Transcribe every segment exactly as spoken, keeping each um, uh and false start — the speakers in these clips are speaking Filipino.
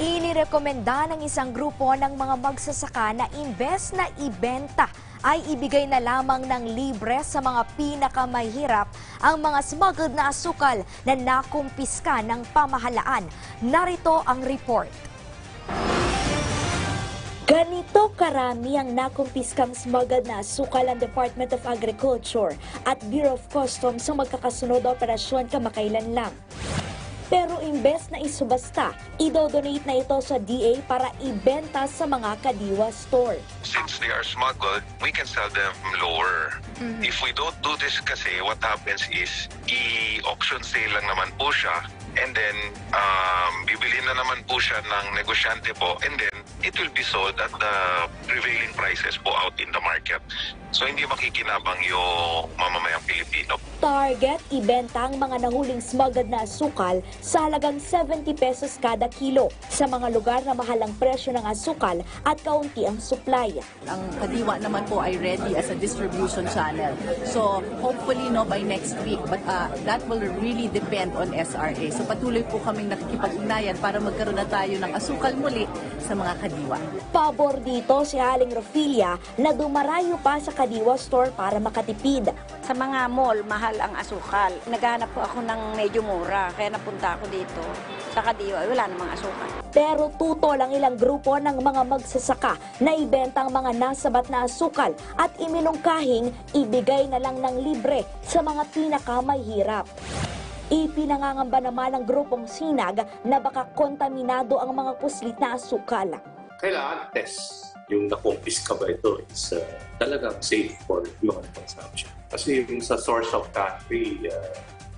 Inirekomenda ng isang grupo ng mga magsasaka na imbes na ibenta ay ibigay na lamang ng libre sa mga pinakamahirap ang mga smuggled na asukal na nakumpiska ng pamahalaan. Narito ang report. Ganito karami ang nakumpiskang smuggled na asukal ng Department of Agriculture at Bureau of Customs sa magkakasunod na operasyon kamakailan lang. Pero imbes na isubasta, idodonate na ito sa D A para ibenta sa mga kadiwa store. Since they are smuggled, we can sell them lower. Mm-hmm. If we don't do this kasi, what happens is, i-auction sale lang naman po siya, and then um, bibilhin na naman po siya ng negosyante po, and then it will be sold at the prevailing prices po out in the market. So hindi makikinabang yung mamamayang Pilipino. Target, ibenta ang mga nahuling smuggled na asukal sa halagang seventy pesos kada kilo sa mga lugar na mahal ang presyo ng asukal at kaunti ang supply. Ang kadiwa naman po ay ready as a distribution channel. So hopefully no by next week, but uh, that will really depend on S R A. So patuloy po kaming nakikipag-ugnayan para magkaroon na tayo ng asukal muli sa mga kadiwa. Pabor dito si Aling Rofilia na dumarayo pa sa kadiwa store para makatipid. Sa mga mall, mahal ang asukal. Naghanap po ako ng medyo mura, kaya napunta ako dito. Sa kadiwa, wala namang asukal. Pero tutol ang ilang grupo ng mga magsasaka na ibenta ang mga nasabat na asukal at iminungkahing ibigay na lang ng libre sa mga pinakamahirap. Ipinangangamba naman ng grupong Sinag na baka kontaminado ang mga puslit na asukal. Kailangan test yung nakumpiska ba ito is uh, talagang safe for human consumption. Kasi yung sa source of country, uh,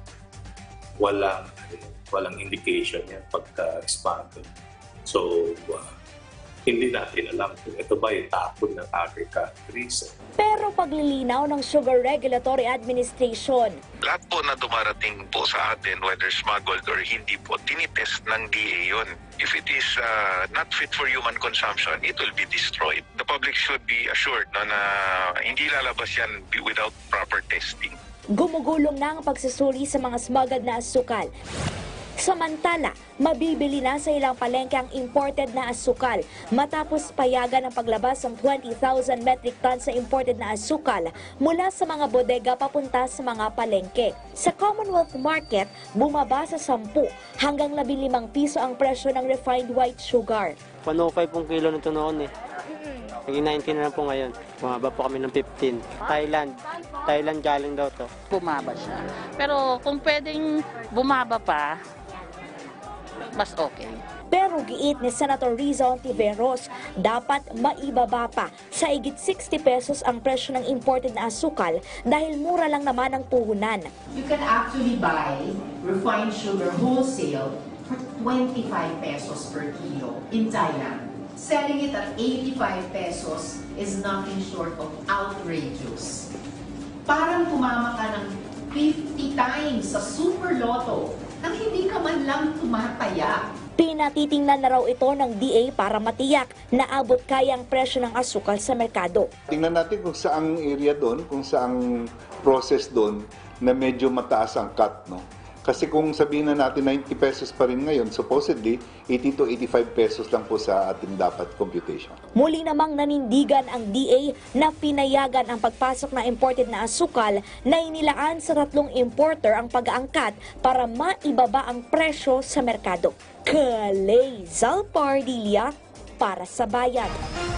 walang, walang indication yan pagka-expanded. So, uh, hindi natin alam kung ito ba yung tapon ng other countries. Pero paglilinaw ng Sugar Regulatory Administration, lahat po na dumarating po sa atin, whether smuggled or hindi po, tinitest ng D A yun. If it is uh, not fit for human consumption, it will be destroyed. The public should be assured no, na hindi lalabas yan without proper testing. Gumugulong na ang pagsusuri sa mga smuggled na asukal. Samantala, mabibili na sa ilang palengke ang imported na asukal matapos payagan ang paglabas ng twenty thousand metric tons sa imported na asukal mula sa mga bodega papunta sa mga palengke. Sa Commonwealth Market, bumaba sa sampu hanggang labing limang piso ang presyo ng refined white sugar. one oh five pong kilo nito noon eh. Naging nineteen na lang po ngayon. Bumaba po kami ng fifteen. Thailand. Thailand galing daw to. Bumaba siya. Pero kung pwedeng bumaba pa, mas okay. Pero giit ni Senator Riza Ontiveros, dapat maibaba pa sa higit sixty pesos ang presyo ng imported na asukal dahil mura lang naman ang puhunan. You can actually buy refined sugar wholesale for twenty-five pesos per kilo in Thailand. Selling it at eighty-five pesos is nothing short of outrageous. Parang kumama ka ng fifty times sa Super Lotto nang hindi ka man lang tumataya. Pinatitingnan na raw ito ng D A para matiyak na abot kaya ang presyo ng asukal sa merkado. Tingnan natin kung saang area doon, kung saang process doon na medyo mataas ang cut, no? Kasi kung sabihin na natin ninety pesos pa rin ngayon, supposedly eighty to eighty-five pesos lang po sa ating dapat computation. Muli namang nanindigan ang D A na pinayagan ang pagpasok ng imported na asukal na inilaan sa tatlong importer ang pag-aangkat para maibaba ang presyo sa merkado. Kalay Zalpardilia para sa Bayan.